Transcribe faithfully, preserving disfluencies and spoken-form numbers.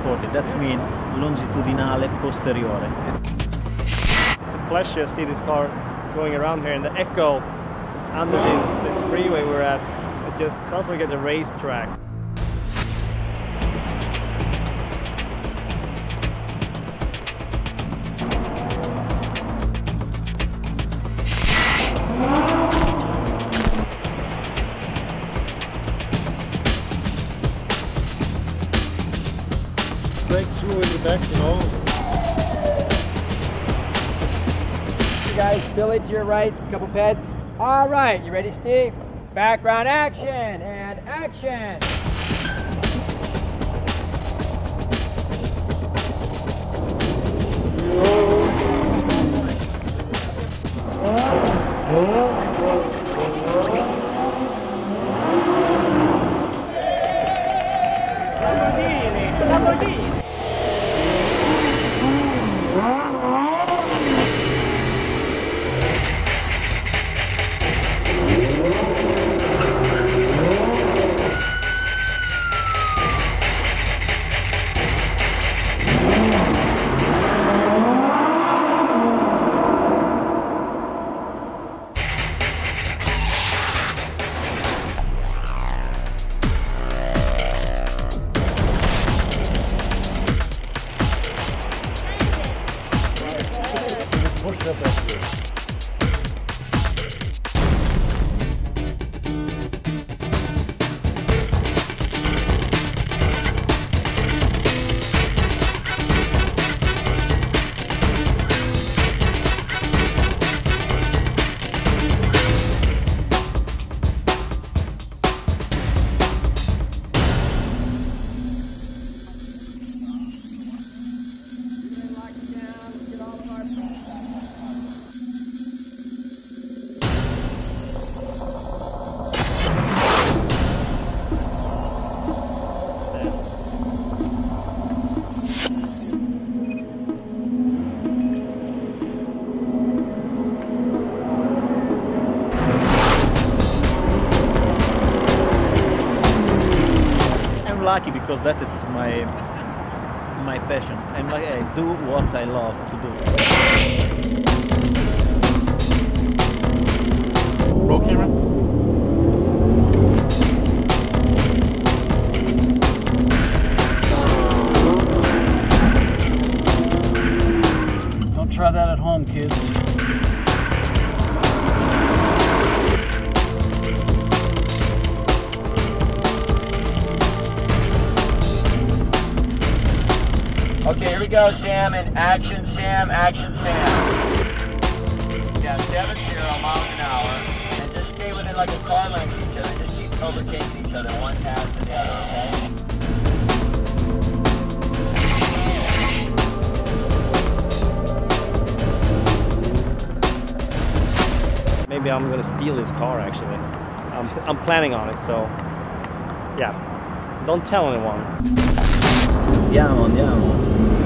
forty. That means longitudinale posteriore. It's a pleasure to see this car going around here, and the echo under this, this freeway we're at, it just sounds like at a racetrack. Breakthrough in the back, you know. You guys, Billy to your right, a couple pads. All right, you ready, Steve? Background action and action. Lamborghini, it's a Lamborghini. Lucky because that is my my passion, and like I do what I love to do. Roll camera. Don't try that at home, kids. Okay, here we go, Sam, and action, Sam, action, Sam. Yeah, seven zero miles an hour, and just stay within like a car length of each other. Just keep overtaking each other, one pass to the other, Okay? Maybe I'm gonna steal his car actually. I'm, I'm planning on it, so yeah. Don't tell anyone. Andiamo, andiamo.